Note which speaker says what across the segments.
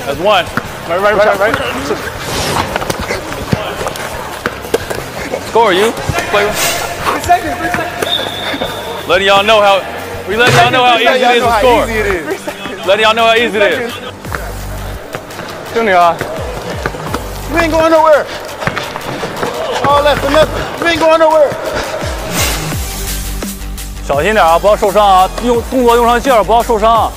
Speaker 1: That's one. Right. Score, you. Play.
Speaker 2: 3 seconds.
Speaker 1: Letting y'all know how. We letting y'all know how easy it is to score. Letting y'all know how easy it is.
Speaker 2: 兄弟啊
Speaker 3: We ain't going nowhere. All that for nothing. We ain't going nowhere.
Speaker 4: 小心点啊，不要受伤啊！动作用上劲儿，不要受伤。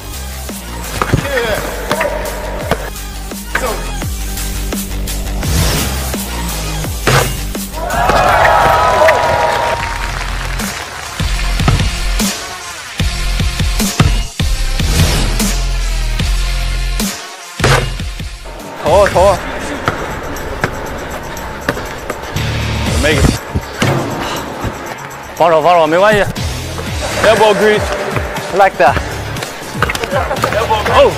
Speaker 4: 投。
Speaker 1: Make it.
Speaker 4: 防守，没关系。
Speaker 1: Elbow grease.
Speaker 4: I like that.
Speaker 1: Oh.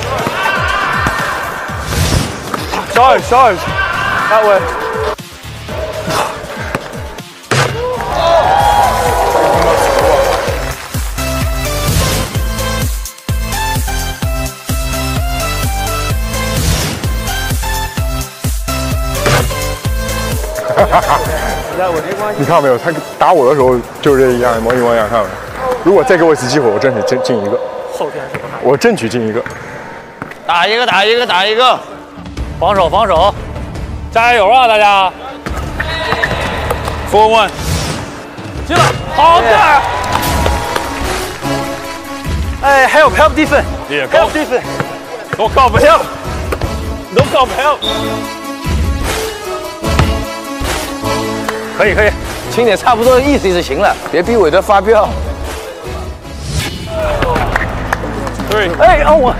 Speaker 4: Charge. That way.
Speaker 2: That way. 你看到没有？他打我的时候就是这样，模一样，看到没有？如果再给我一次机会，我争取进一个。
Speaker 4: 后天是不是？
Speaker 2: 我争取进一个。
Speaker 1: 打一个。
Speaker 4: 防守，加油啊，大家
Speaker 1: 4-1.
Speaker 4: 进了，好点儿。哎 ，help defense.
Speaker 1: Yeah,
Speaker 4: Help defense.
Speaker 1: Don't call for help. Don't call for help.
Speaker 4: 可以，
Speaker 3: 轻点，差不多的意思就行了，别逼韦德发飙。
Speaker 1: 3.
Speaker 4: 哎，我，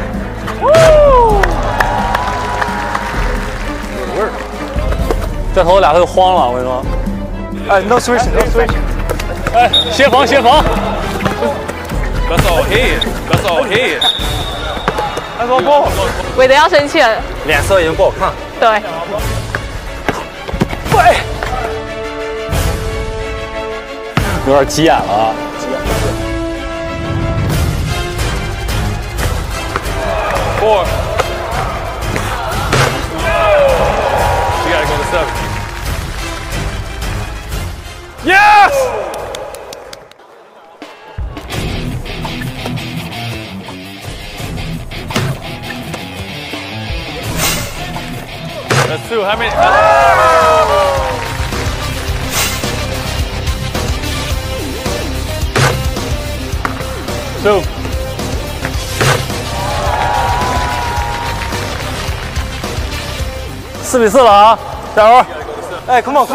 Speaker 4: 这头俩他就慌了，我跟你说。哎，no switch。哎，协防。
Speaker 1: That's all head.
Speaker 4: 他说不，
Speaker 5: 韦德要生气了。
Speaker 4: 脸色已经不好看。
Speaker 5: 对。
Speaker 4: 喂，有点急眼了啊。
Speaker 1: 4. You gotta go to 7. Yes! That's 2. How many? 2.
Speaker 4: 4比4了啊！加油！哎 ，come on！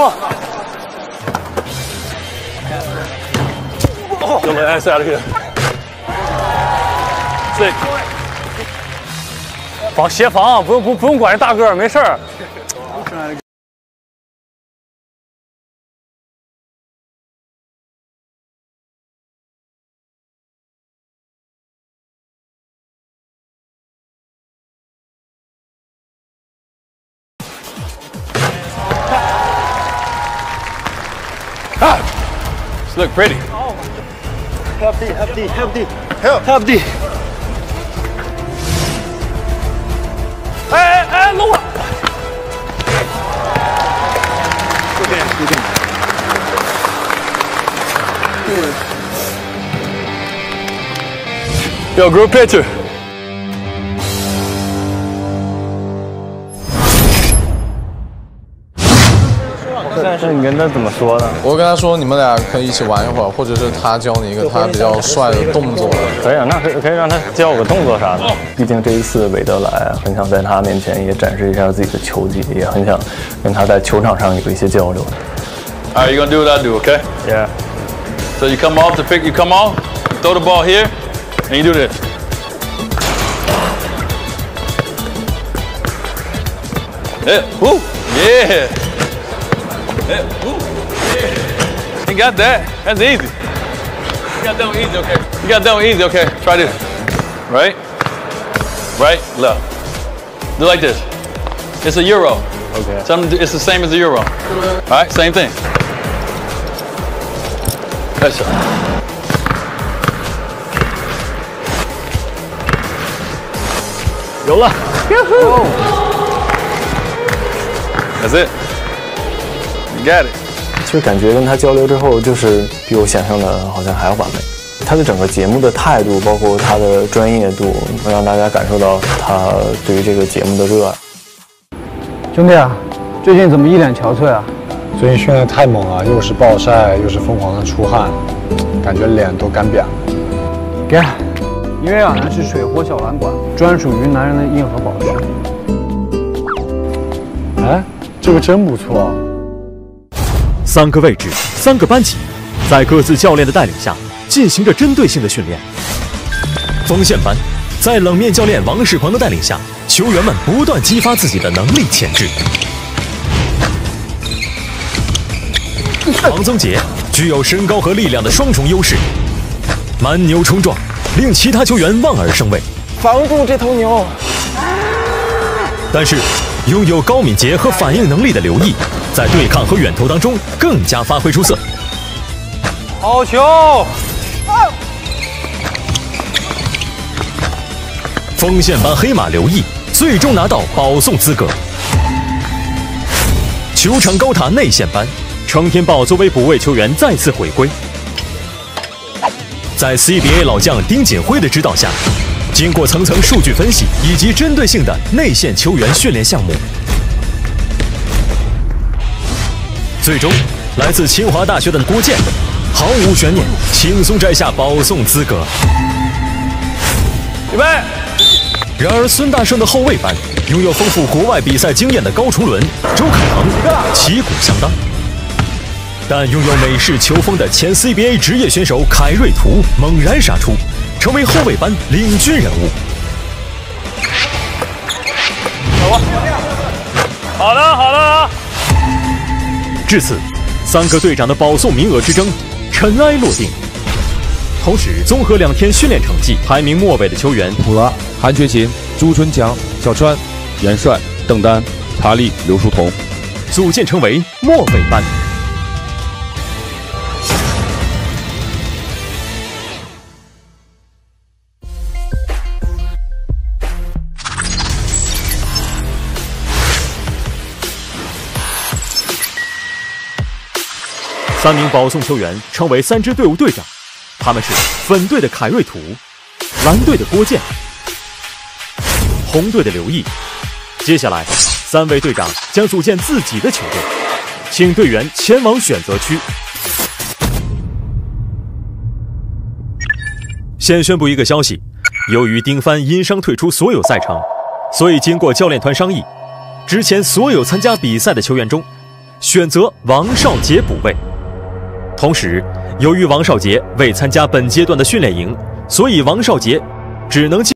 Speaker 1: Go let ass out of here. 6.
Speaker 4: 协防，不用管这大个儿，没事儿。
Speaker 1: Look pretty.
Speaker 3: Help D。
Speaker 4: 哎，漏了。
Speaker 1: Yo, group picture.
Speaker 4: 但是你跟他怎么说呢？
Speaker 6: 我跟他说，你们俩可以一起玩一会儿，或者是他教你一个他比较帅的动作。
Speaker 4: 可以啊，那可以让他教我个动作啥的。毕竟这一次韦德来，很想在他面前也展示一下自己的球技，也很想跟他在球场上有一些交流。
Speaker 1: All right, you're gonna do what I do, okay?
Speaker 4: Yeah.
Speaker 1: So you come off the pick, you come off, you throw the ball here, and you do this. Yeah, woo, yeah. Yeah, woo, yeah. You got that. That's easy. You got that one easy, okay? You got that one easy, okay? Try this. Right, left. Do like this. It's a euro.
Speaker 4: Okay.
Speaker 1: It's the same as a euro. All right, same thing. That's it.
Speaker 4: 有了。
Speaker 1: That's it. You got it.
Speaker 4: 其实感觉跟他交流之后，就是比我想象的好像还要完美。他的整个节目的态度，包括他的专业度，能让大家感受到他对于这个节目的热爱。
Speaker 5: 兄弟啊，最近怎么一脸憔悴啊？
Speaker 2: 最近训练太猛了，又是暴晒，又是疯狂的出汗，感觉脸都干瘪了。
Speaker 5: 给，因为呢是水活小蓝管，专属于男人的硬核宝石。
Speaker 2: 哎，这个真不错。
Speaker 7: 3个位置，3个班级，在各自教练的带领下，进行着针对性的训练。锋线班，在冷面教练王世鹏的带领下，球员们不断激发自己的能力潜质。王宗杰具有身高和力量的双重优势，蛮牛冲撞，令其他球员望而生畏。
Speaker 5: 防住这头牛！
Speaker 7: 但是，拥有高敏捷和反应能力的刘毅，在对抗和远投当中更加发挥出色。
Speaker 5: 好球！
Speaker 7: 锋线班黑马刘毅最终拿到保送资格。球场高塔内线班，程天豹作为补位球员再次回归。在 CBA 老将丁锦辉的指导下，经过层层数据分析以及针对性的内线球员训练项目，最终来自清华大学的郭健毫无悬念，轻松摘下保送资格。
Speaker 1: 预备。
Speaker 7: 然而，孙大圣的后卫班拥有丰富国外比赛经验的高崇伦、周凯腾旗鼓相当，但拥有美式球风的前 CBA 职业选手凯瑞图猛然杀出，成为后卫班领军人物。
Speaker 1: 好了好了。
Speaker 7: 至此，3个队长的保送名额之争尘埃落定。同时，综合2天训练成绩，排名末尾的球员
Speaker 8: 普拉、韩学勤、朱春强、小川、严帅、邓丹、查理、刘书彤，
Speaker 7: 组建成为末尾班。3名保送球员成为3支队伍队长，他们是粉队的凯瑞图、蓝队的郭健、红队的刘毅。接下来，3位队长将组建自己的球队，请队员前往选择区。先宣布一个消息：由于丁帆因伤退出所有赛程，所以经过教练团商议，之前所有参加比赛的球员中，选择王少杰补位。同时，由于王少杰未参加本阶段的训练营，所以王少杰只能进。